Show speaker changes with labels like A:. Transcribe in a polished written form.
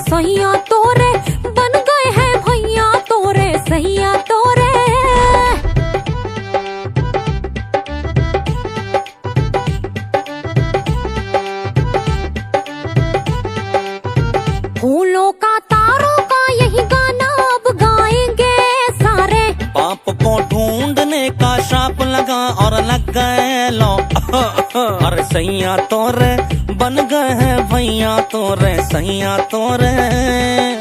A: सैया तोरे बन गए हैं भैया तोरे सैया तोरे। फूलों का तारों का यही गाना अब गाएंगे सारे।
B: पाप को ढूंढने का श्राप लगा और लग गए लो। अरे सैया तोरे बन गए हैं भैया तोरे सैया तोरे।